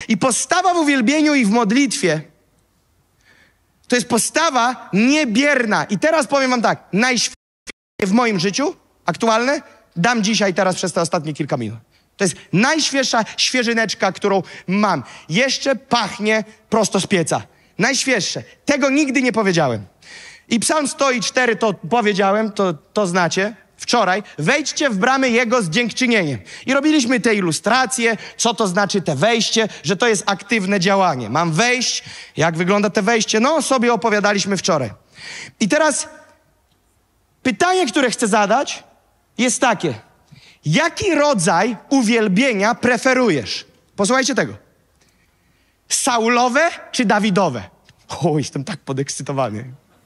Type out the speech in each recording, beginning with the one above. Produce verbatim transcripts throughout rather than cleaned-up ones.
I postawa w uwielbieniu i w modlitwie to jest postawa niebierna. I teraz powiem wam tak, najświetniejsze w moim życiu aktualne dam dzisiaj, teraz przez te ostatnie kilka minut. To jest najświeższa świeżyneczka, którą mam. Jeszcze pachnie prosto z pieca. Najświeższe. Tego nigdy nie powiedziałem. I Psalm sto cztery to powiedziałem, to, to znacie. Wczoraj, wejdźcie w bramy Jego z dziękczynieniem. I robiliśmy te ilustracje, co to znaczy te wejście, że to jest aktywne działanie. Mam wejść, jak wygląda te wejście? No, sobie opowiadaliśmy wczoraj. I teraz pytanie, które chcę zadać, jest takie. Jaki rodzaj uwielbienia preferujesz? Posłuchajcie tego. Saulowe czy Dawidowe? O, jestem tak podekscytowany.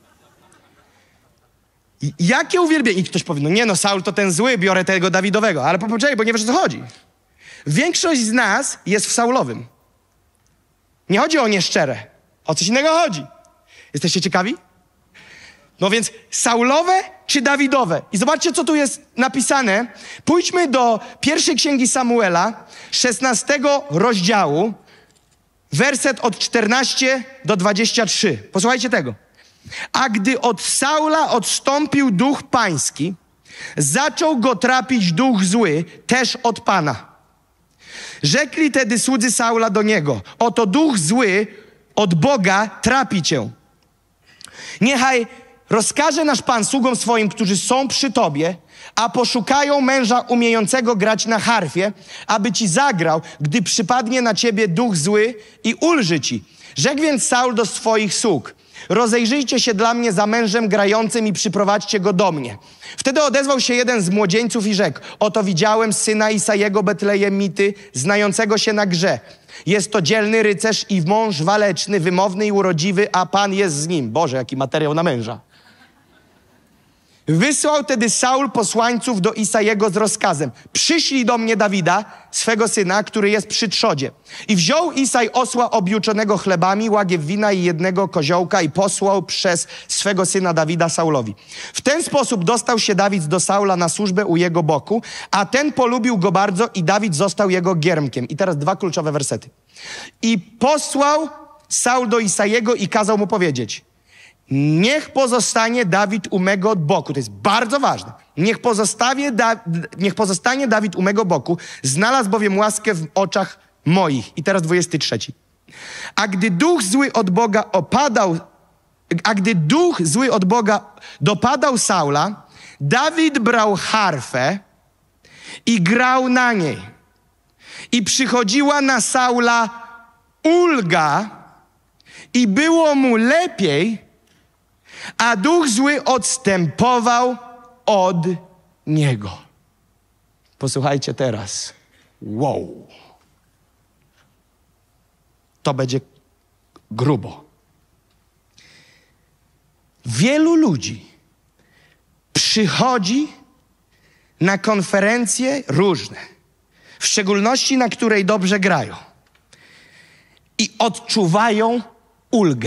Jakie uwielbienie? I ktoś powie, no nie no, Saul to ten zły, biorę tego Dawidowego. Ale poczekaj, bo nie wiesz, o co chodzi. Większość z nas jest w Saulowym. Nie chodzi o nieszczere. O coś innego chodzi. Jesteście ciekawi? No więc Saulowe czy Dawidowe? I zobaczcie, co tu jest napisane. Pójdźmy do pierwszej księgi Samuela, szesnastego rozdziału, werset od czternastego do dwudziestego trzeciego. Posłuchajcie tego. A gdy od Saula odstąpił duch pański, zaczął go trapić duch zły, też od Pana. Rzekli tedy słudzy Saula do niego, oto duch zły od Boga trapi cię. Niechaj rozkaże nasz Pan sługom swoim, którzy są przy tobie, a poszukają męża umiejącego grać na harfie, aby ci zagrał, gdy przypadnie na ciebie duch zły i ulży ci. Rzekł więc Saul do swoich sług, rozejrzyjcie się dla mnie za mężem grającym i przyprowadźcie go do mnie. Wtedy odezwał się jeden z młodzieńców i rzekł, oto widziałem syna Isajego Betlejemity, znającego się na grze. Jest to dzielny rycerz i mąż waleczny, wymowny i urodziwy, a Pan jest z nim. Boże, jaki materiał na męża. Wysłał tedy Saul posłańców do Isajego z rozkazem. Przyślij do mnie Dawida, swego syna, który jest przy trzodzie. I wziął Isaj osła objuczonego chlebami, łagiew wina i jednego koziołka i posłał przez swego syna Dawida Saulowi. W ten sposób dostał się Dawid do Saula na służbę u jego boku, a ten polubił go bardzo i Dawid został jego giermkiem. I teraz dwa kluczowe wersety. I posłał Saul do Isajego i kazał mu powiedzieć, niech pozostanie Dawid u mego boku. To jest bardzo ważne. Niech, pozostawie da, niech pozostanie Dawid u mego boku. Znalazł bowiem łaskę w oczach moich. I teraz dwudziesty trzeci. A gdy duch zły od Boga opadał, a gdy duch zły od Boga dopadał Saula, Dawid brał harfę i grał na niej. I przychodziła na Saula ulga i było mu lepiej, a duch zły odstępował od niego. Posłuchajcie teraz. Wow. To będzie grubo. Wielu ludzi przychodzi na konferencje różne, w szczególności na której dobrze grają i odczuwają ulgę.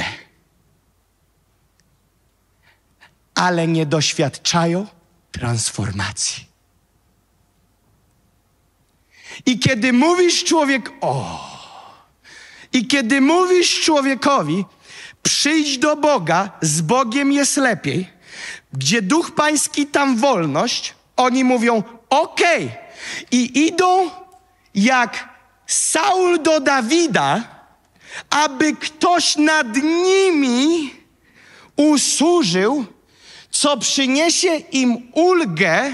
Ale nie doświadczają transformacji. I kiedy mówisz człowiek, o, i kiedy mówisz człowiekowi, przyjdź do Boga, z Bogiem jest lepiej, gdzie Duch Pański, tam wolność, oni mówią, okej. Okay. I idą jak Saul do Dawida, aby ktoś nad nimi usłużył, co przyniesie im ulgę.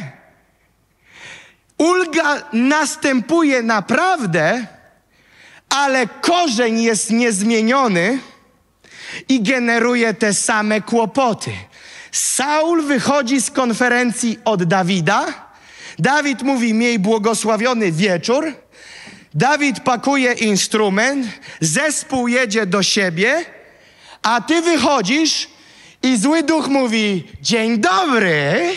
Ulga następuje naprawdę, ale korzeń jest niezmieniony i generuje te same kłopoty. Saul wychodzi z konferencji od Dawida. Dawid mówi, miej błogosławiony wieczór. Dawid pakuje instrument, zespół jedzie do siebie, a ty wychodzisz i zły duch mówi, dzień dobry.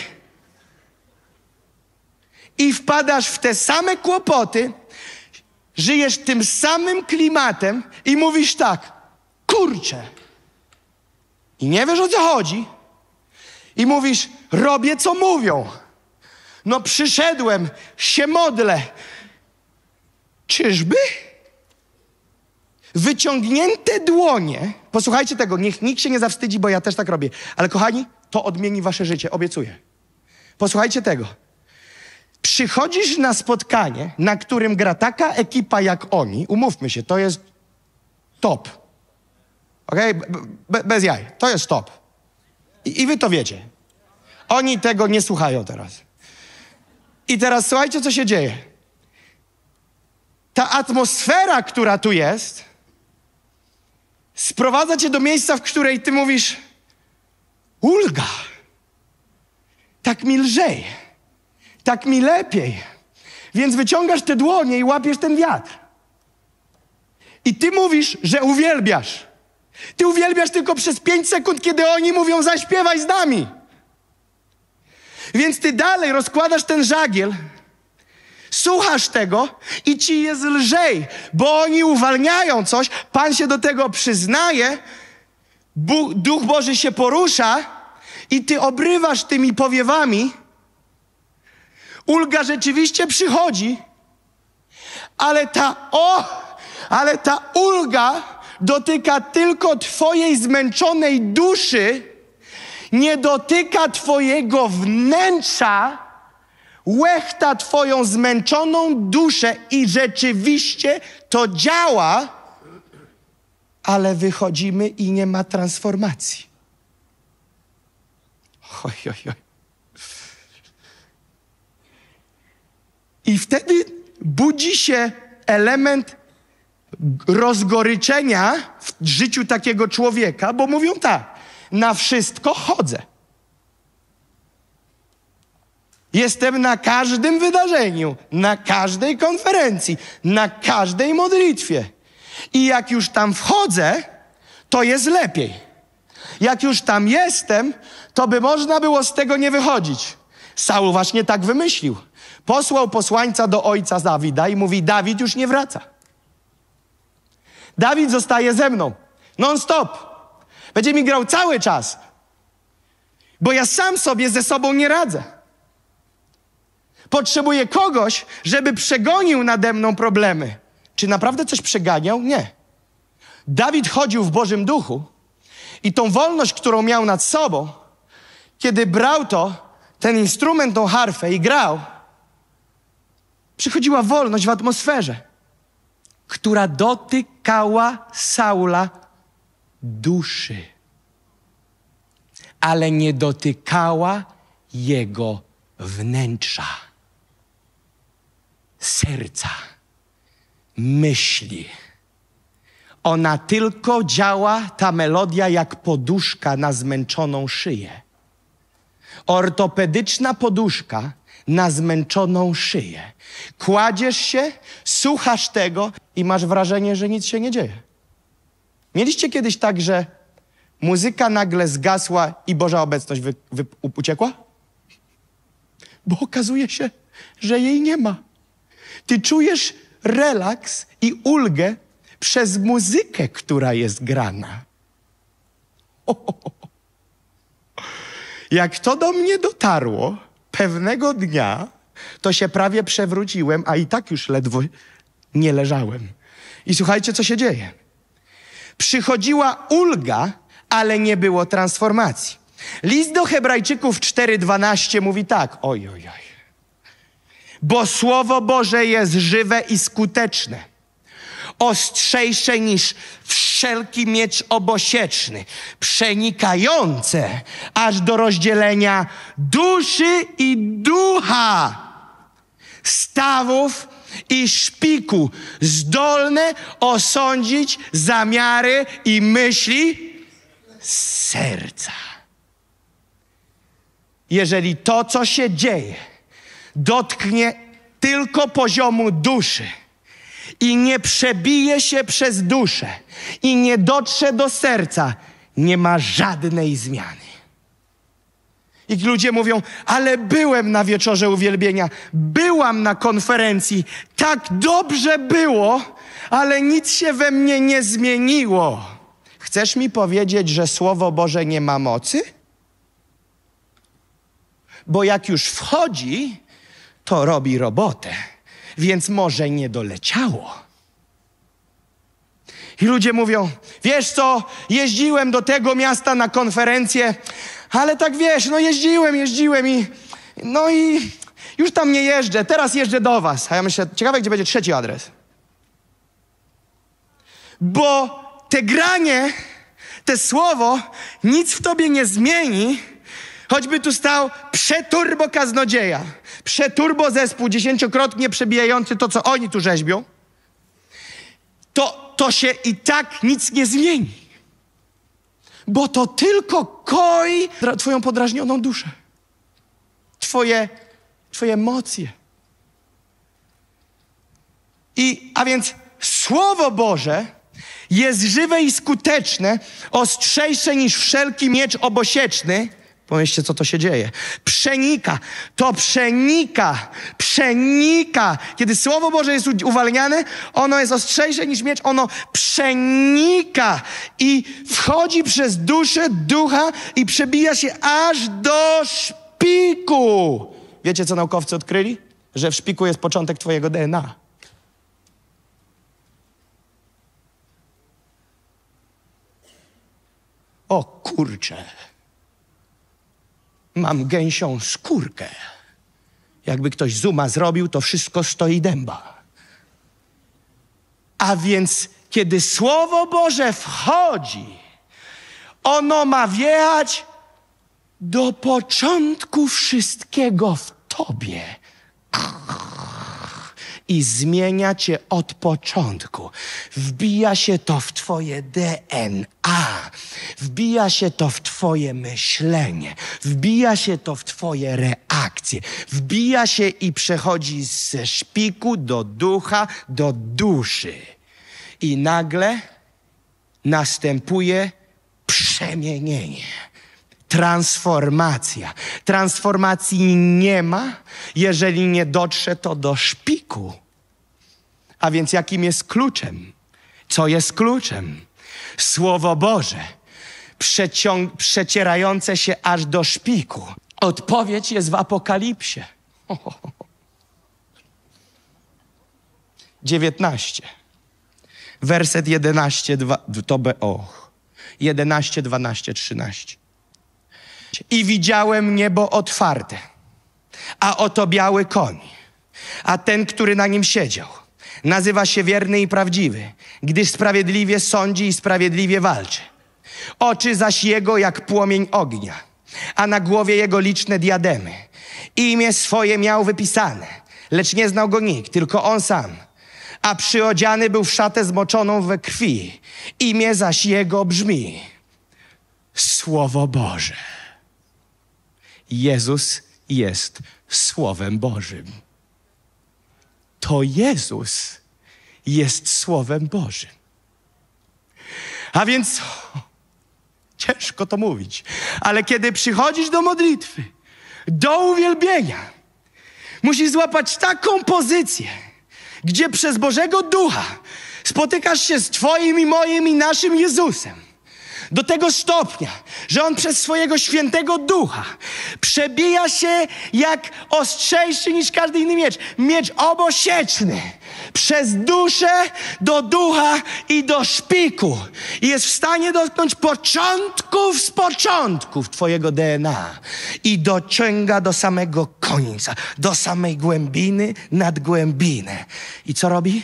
I wpadasz w te same kłopoty, żyjesz tym samym klimatem i mówisz tak, kurczę. I nie wiesz, o co chodzi. I mówisz, robię, co mówią. No przyszedłem, się modlę. Czyżby? wyciągnięte dłonie, posłuchajcie tego, niech nikt się nie zawstydzi, bo ja też tak robię, ale kochani, to odmieni wasze życie, obiecuję. Posłuchajcie tego. Przychodzisz na spotkanie, na którym gra taka ekipa jak oni, umówmy się, to jest top. Okej? Okay? Be- bez jaj. To jest top. I, I wy to wiecie. Oni tego nie słuchają teraz. I teraz słuchajcie, co się dzieje. Ta atmosfera, która tu jest, sprowadza cię do miejsca, w której ty mówisz: ulga. Tak mi lżej. Tak mi lepiej. Więc wyciągasz te dłonie i łapiesz ten wiatr. I ty mówisz, że uwielbiasz. Ty uwielbiasz tylko przez pięć sekund, kiedy oni mówią: zaśpiewaj z nami. Więc ty dalej rozkładasz ten żagiel, słuchasz tego i ci jest lżej, bo oni uwalniają coś, Pan się do tego przyznaje, Bóg, Duch Boży się porusza i ty obrywasz tymi powiewami. Ulga rzeczywiście przychodzi, ale ta, o, ale ta ulga dotyka tylko twojej zmęczonej duszy, nie dotyka twojego wnętrza, łechta twoją zmęczoną duszę i rzeczywiście to działa, ale wychodzimy i nie ma transformacji. Oj, oj, oj. I wtedy budzi się element rozgoryczenia w życiu takiego człowieka, bo mówią tak: na wszystko chodzę. Jestem na każdym wydarzeniu, na każdej konferencji, na każdej modlitwie. I jak już tam wchodzę, to jest lepiej. Jak już tam jestem, to by można było z tego nie wychodzić. Saul właśnie tak wymyślił. Posłał posłańca do ojca Dawida i mówi: Dawid już nie wraca. Dawid zostaje ze mną. Non stop. Będzie mi grał cały czas. Bo ja sam sobie ze sobą nie radzę. Potrzebuję kogoś, żeby przegonił nade mną problemy. Czy naprawdę coś przeganiał? Nie. Dawid chodził w Bożym Duchu i tą wolność, którą miał nad sobą, kiedy brał to, ten instrument, tą harfę i grał, przychodziła wolność w atmosferze, która dotykała Saula duszy, ale nie dotykała jego wnętrza, serca, myśli. Ona tylko działa, ta melodia, jak poduszka na zmęczoną szyję. Ortopedyczna poduszka na zmęczoną szyję. Kładziesz się, słuchasz tego i masz wrażenie, że nic się nie dzieje. Mieliście kiedyś tak, że muzyka nagle zgasła i Boża obecność wy, wy, uciekła? Bo okazuje się, że jej nie ma. Ty czujesz relaks i ulgę przez muzykę, która jest grana. O, o, o. Jak to do mnie dotarło pewnego dnia, to się prawie przewróciłem, a i tak już ledwo nie leżałem. I słuchajcie, co się dzieje. Przychodziła ulga, ale nie było transformacji. List do Hebrajczyków cztery dwanaście mówi tak: oj, oj, oj. Bo Słowo Boże jest żywe i skuteczne, ostrzejsze niż wszelki miecz obosieczny, przenikające aż do rozdzielenia duszy i ducha, stawów i szpiku, zdolne osądzić zamiary i myśli serca. Jeżeli to, co się dzieje, dotknie tylko poziomu duszy i nie przebije się przez duszę i nie dotrze do serca, nie ma żadnej zmiany. I ludzie mówią: ale byłem na wieczorze uwielbienia, byłam na konferencji, tak dobrze było, ale nic się we mnie nie zmieniło. Chcesz mi powiedzieć, że Słowo Boże nie ma mocy? Bo jak już wchodzi, to robi robotę, więc może nie doleciało. I ludzie mówią, wiesz co, jeździłem do tego miasta na konferencję, ale tak wiesz, no jeździłem, jeździłem i no i już tam nie jeżdżę, teraz jeżdżę do was. A ja myślę, ciekawe, gdzie będzie trzeci adres. Bo te granie, te słowo nic w tobie nie zmieni, choćby tu stał przeturbo kaznodzieja, przeturbo zespół dziesięciokrotnie przebijający to, co oni tu rzeźbią, to, to się i tak nic nie zmieni. Bo to tylko koi twoją podrażnioną duszę. Twoje, twoje emocje. I, a więc Słowo Boże jest żywe i skuteczne, ostrzejsze niż wszelki miecz obosieczny. Pomyślcie, co to się dzieje. Przenika. To przenika. Przenika. Kiedy Słowo Boże jest uwalniane, ono jest ostrzejsze niż miecz. Ono przenika i wchodzi przez duszę, ducha i przebija się aż do szpiku. Wiecie, co naukowcy odkryli? Że w szpiku jest początek twojego D N A. O kurczę. Mam gęsią skórkę. Jakby ktoś zooma zrobił, to wszystko stoi dęba. A więc, kiedy Słowo Boże wchodzi, ono ma wjechać do początku wszystkiego w tobie i zmienia cię od początku. Wbija się to w twoje D N A. Wbija się to w twoje myślenie. Wbija się to w twoje reakcje. Wbija się i przechodzi ze szpiku do ducha, do duszy. I nagle następuje przemienienie. Transformacja. Transformacji nie ma, jeżeli nie dotrze to do szpiku. A więc jakim jest kluczem? Co jest kluczem? Słowo Boże, przeciąg- przecierające się aż do szpiku. Odpowiedź jest w Apokalipsie. dziewiętnaście. Werset jedenaście, dwa, to be, o. jedenaście, dwanaście, trzynaście. I widziałem niebo otwarte, a oto biały koń, a ten, który na nim siedział, nazywa się wierny i prawdziwy, gdyż sprawiedliwie sądzi i sprawiedliwie walczy. Oczy zaś jego jak płomień ognia, a na głowie jego liczne diademy. Imię swoje miał wypisane, lecz nie znał go nikt, tylko on sam. A przyodziany był w szatę zmoczoną we krwi. Imię zaś jego brzmi Słowo Boże. Jezus jest Słowem Bożym. To Jezus jest Słowem Bożym. A więc ciężko to mówić, ale kiedy przychodzisz do modlitwy, do uwielbienia, musisz złapać taką pozycję, gdzie przez Bożego Ducha spotykasz się z twoim i moim i naszym Jezusem. Do tego stopnia, że On przez swojego świętego ducha przebija się jak ostrzejszy niż każdy inny miecz. Miecz obosieczny. Przez duszę do ducha i do szpiku. I jest w stanie dotknąć początków z początków twojego D N A. I dociąga do samego końca. Do samej głębiny nad głębinę. I co robi?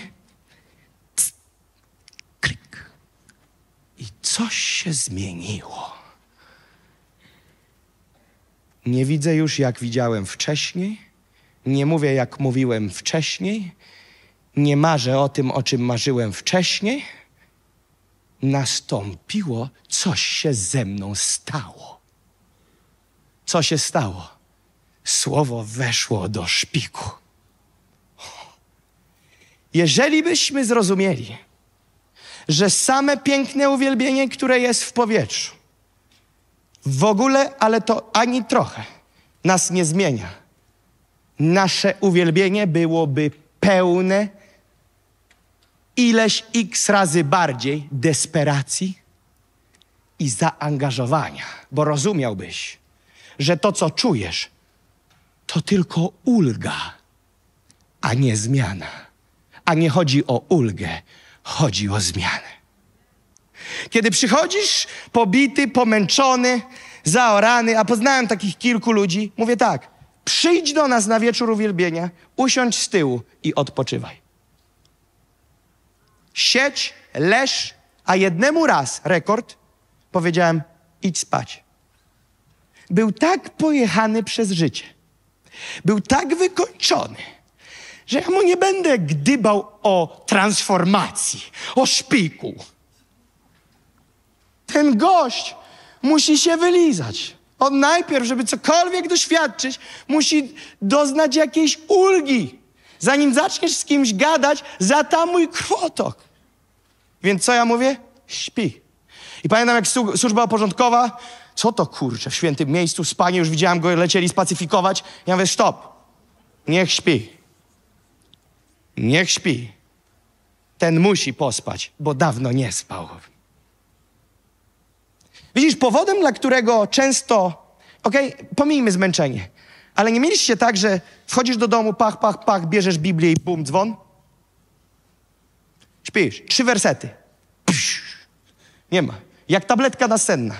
I coś się zmieniło. Nie widzę już, jak widziałem wcześniej. Nie mówię, jak mówiłem wcześniej. Nie marzę o tym, o czym marzyłem wcześniej. Nastąpiło, coś się ze mną stało. Co się stało? Słowo weszło do szpiku. Jeżeli byśmy zrozumieli, że same piękne uwielbienie, które jest w powietrzu, w ogóle, ale to ani trochę nas nie zmienia. Nasze uwielbienie byłoby pełne ileś x razy bardziej desperacji i zaangażowania, bo rozumiałbyś, że to, co czujesz, to tylko ulga, a nie zmiana. A nie chodzi o ulgę, chodzi o zmianę. Kiedy przychodzisz pobity, pomęczony, zaorany, a poznałem takich kilku ludzi, mówię tak, przyjdź do nas na wieczór uwielbienia, usiądź z tyłu i odpoczywaj. Siedź, leż, a jednemu raz, rekord, powiedziałem, idź spać. Był tak pojechany przez życie, był tak wykończony, że ja mu nie będę gdybał o transformacji, o szpiku. Ten gość musi się wylizać. On najpierw, żeby cokolwiek doświadczyć, musi doznać jakiejś ulgi. Zanim zaczniesz z kimś gadać, zatamuj krwotok. Więc co ja mówię? Śpi. I pamiętam, jak służba porządkowa, co to kurczę, w świętym miejscu, spanie, już widziałem go, lecieli spacyfikować. Ja mówię, stop, niech śpi. Niech śpi. Ten musi pospać, bo dawno nie spał. Widzisz, powodem, dla którego często, okej, okay, pomijmy zmęczenie, ale nie mieliście tak, że wchodzisz do domu, pach, pach, pach, bierzesz Biblię i bum, dzwon? Śpisz. Trzy wersety. Psz. Nie ma. Jak tabletka nasenna.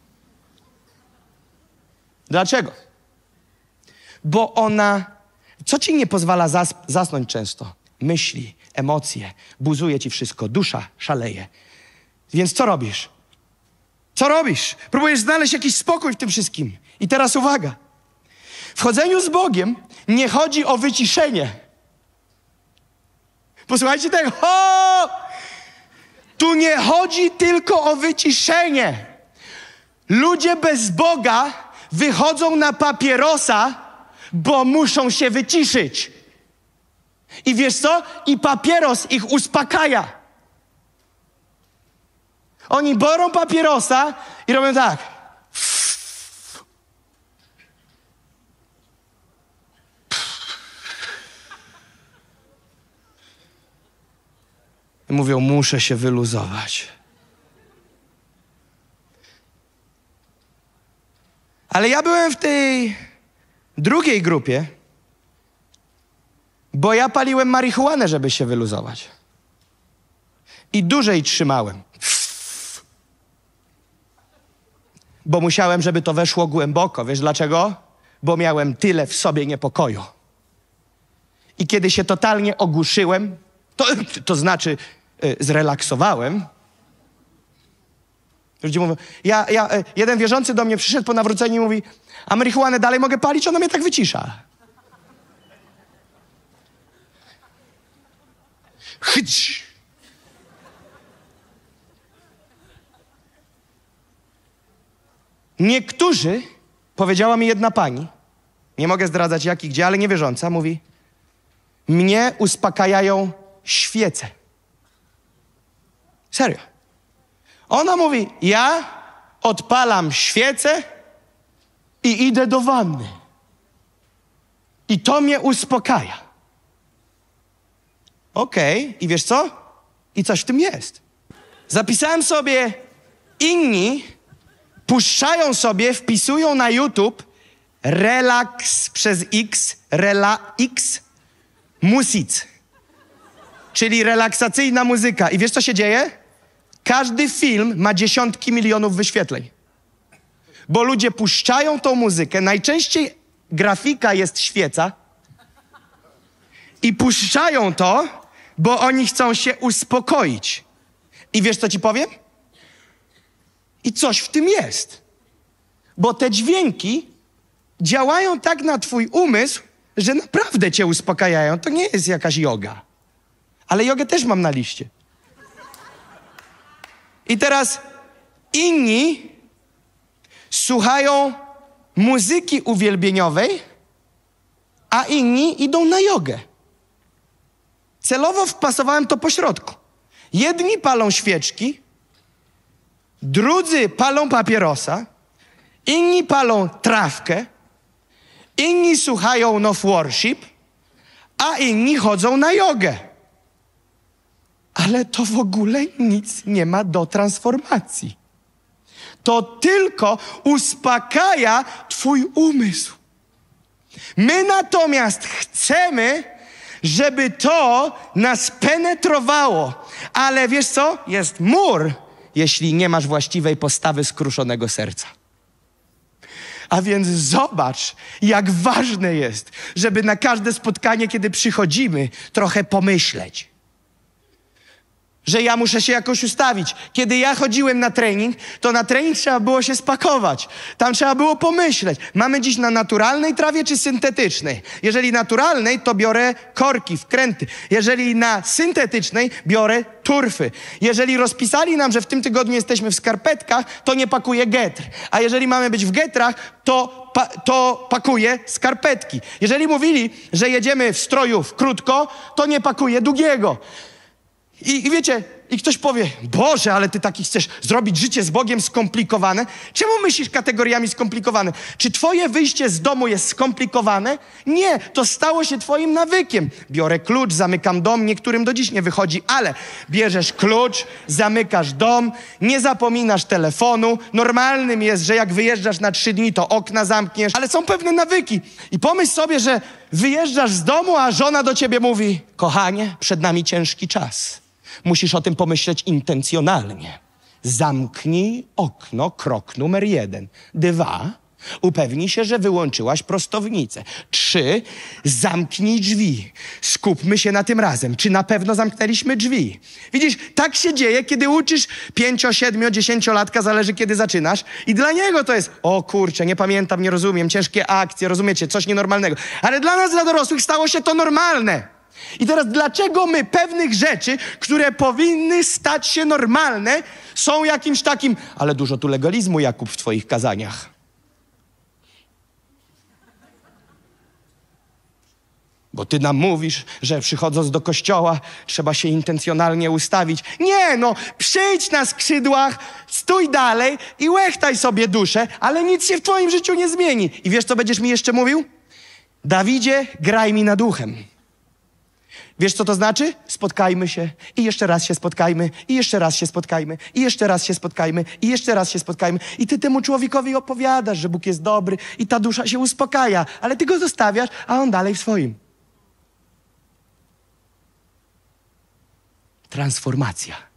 Dlaczego? Bo ona, co ci nie pozwala zas- zasnąć często? Myśli, emocje, buzuje ci wszystko, dusza szaleje. Więc co robisz? Co robisz? Próbujesz znaleźć jakiś spokój w tym wszystkim. I teraz uwaga. W chodzeniu z Bogiem nie chodzi o wyciszenie. Posłuchajcie tego. O! Tu nie chodzi tylko o wyciszenie. Ludzie bez Boga wychodzą na papierosa, bo muszą się wyciszyć. I wiesz co? I papieros ich uspokaja. Oni biorą papierosa i robią tak. I mówią, muszę się wyluzować. Ale ja byłem w tej drugiej grupie, bo ja paliłem marihuanę, żeby się wyluzować. I dłużej trzymałem. Bo musiałem, żeby to weszło głęboko. Wiesz dlaczego? Bo miałem tyle w sobie niepokoju. I kiedy się totalnie ogłuszyłem, to, to znaczy y, zrelaksowałem. Ludzie mówią, ja, ja, y, jeden wierzący do mnie przyszedł po nawróceniu i mówi, a marihuanę dalej mogę palić? Ona mnie tak wycisza. Chyć. Niektórzy, powiedziała mi jedna pani, nie mogę zdradzać jak i gdzie, ale niewierząca, mówi, mnie uspokajają świece. Serio. Ona mówi, ja odpalam świecę i idę do wanny. I to mnie uspokaja. Okej, okay. I wiesz co? I coś w tym jest. Zapisałem sobie, inni puszczają sobie, wpisują na YouTube relaks przez X, rela X, music, czyli relaksacyjna muzyka. I wiesz, co się dzieje? Każdy film ma dziesiątki milionów wyświetleń. Bo ludzie puszczają tą muzykę, najczęściej grafika jest świeca i puszczają to, bo oni chcą się uspokoić. I wiesz, co ci powiem? I coś w tym jest. Bo te dźwięki działają tak na twój umysł, że naprawdę cię uspokajają. To nie jest jakaś joga. Ale jogę też mam na liście. I teraz inni słuchają muzyki uwielbieniowej, a inni idą na jogę. Celowo wpasowałem to po środku. Jedni palą świeczki, drudzy palą papierosa, inni palą trawkę, inni słuchają no worship, a inni chodzą na jogę. Ale to w ogóle nic nie ma do transformacji. To tylko uspokaja twój umysł. My natomiast chcemy, żeby to nas penetrowało. Ale wiesz co? Jest mur. jeśli nie masz właściwej postawy skruszonego serca. A więc zobacz, jak ważne jest, żeby na każde spotkanie, kiedy przychodzimy, trochę pomyśleć. Że ja muszę się jakoś ustawić. Kiedy ja chodziłem na trening, to na trening trzeba było się spakować. Tam trzeba było pomyśleć. Mamy dziś na naturalnej trawie czy syntetycznej? Jeżeli naturalnej, to biorę korki, wkręty. Jeżeli na syntetycznej, biorę turfy. Jeżeli rozpisali nam, że w tym tygodniu jesteśmy w skarpetkach, to nie pakuję getr. A jeżeli mamy być w getrach, to, pa, to pakuję skarpetki. Jeżeli mówili, że jedziemy w stroju w krótko, to nie pakuję długiego. I, I wiecie, i ktoś powie, Boże, ale ty taki chcesz zrobić życie z Bogiem skomplikowane? Czemu myślisz kategoriami skomplikowane? Czy twoje wyjście z domu jest skomplikowane? Nie, to stało się twoim nawykiem. Biorę klucz, zamykam dom, niektórym do dziś nie wychodzi, ale bierzesz klucz, zamykasz dom, nie zapominasz telefonu. Normalnym jest, że jak wyjeżdżasz na trzy dni, to okna zamkniesz, ale są pewne nawyki. I pomyśl sobie, że wyjeżdżasz z domu, a żona do ciebie mówi, kochanie, przed nami ciężki czas. Musisz o tym pomyśleć intencjonalnie. Zamknij okno, krok numer jeden. Dwa, upewnij się, że wyłączyłaś prostownicę. Trzy, zamknij drzwi. Skupmy się na tym razem. Czy na pewno zamknęliśmy drzwi? Widzisz, tak się dzieje, kiedy uczysz pięcio, siedmiu, dziesięciolatka, zależy kiedy zaczynasz. I dla niego to jest, o kurczę, nie pamiętam, nie rozumiem, ciężkie akcje, rozumiecie, coś nienormalnego. Ale dla nas, dla dorosłych, stało się to normalne. I teraz dlaczego my pewnych rzeczy, które powinny stać się normalne, są jakimś takim, ale dużo tu legalizmu, Jakub, w twoich kazaniach. Bo ty nam mówisz, że przychodząc do kościoła trzeba się intencjonalnie ustawić. Nie, no, przyjdź na skrzydłach, stój dalej i łechtaj sobie duszę, ale nic się w twoim życiu nie zmieni. I wiesz, co będziesz mi jeszcze mówił? Dawidzie, graj mi nad uchem. Wiesz, co to znaczy? Spotkajmy się i jeszcze raz się spotkajmy i jeszcze raz się spotkajmy i jeszcze raz się spotkajmy i jeszcze raz się spotkajmy. I ty temu człowiekowi opowiadasz, że Bóg jest dobry i ta dusza się uspokaja, ale ty go zostawiasz, a on dalej w swoim. Transformacja.